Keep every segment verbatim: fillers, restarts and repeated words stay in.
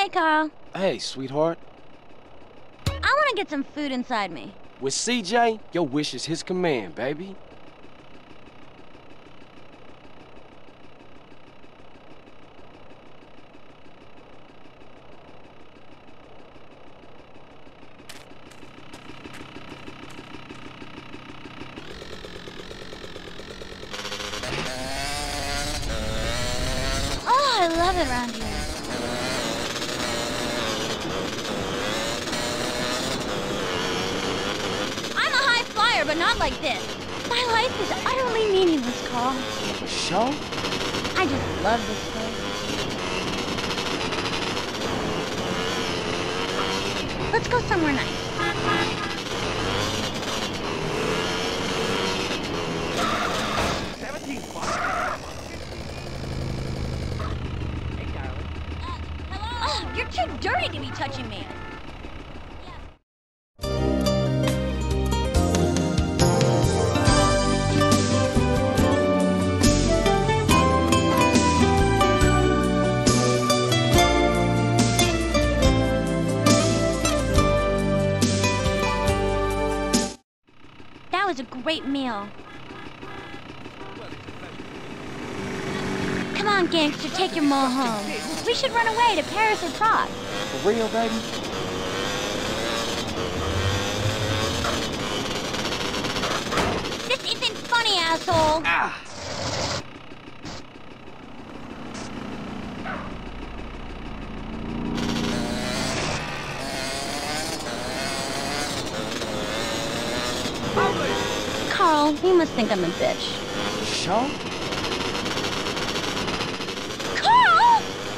Hey, Carl. Hey, sweetheart. I want to get some food inside me. With C J, your wish is his command, baby. Oh, I love it around here. But not like this. My life is utterly meaningless, Carl. For sure? I just love this place. Let's go somewhere nice. Seventeen bucks. Hey, darling. Uh, hello? Oh, you're too dirty to be touching me. That was a great meal. Come on, gangster, take your mole home. We should run away to Paris or Prague. For real, baby? This isn't funny, asshole. Ah! Carl, you must think I'm a bitch. Sure? Carl!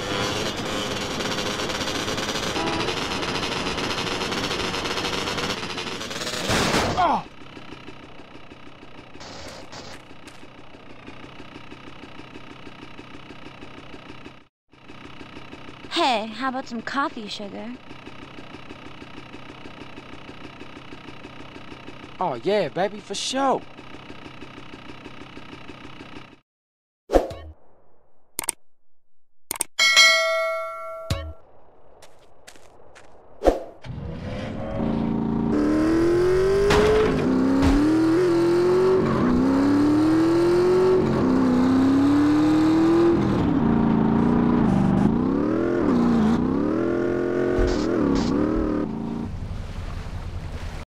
Oh! Hey, how about some coffee, sugar? Oh, yeah, baby, for sure.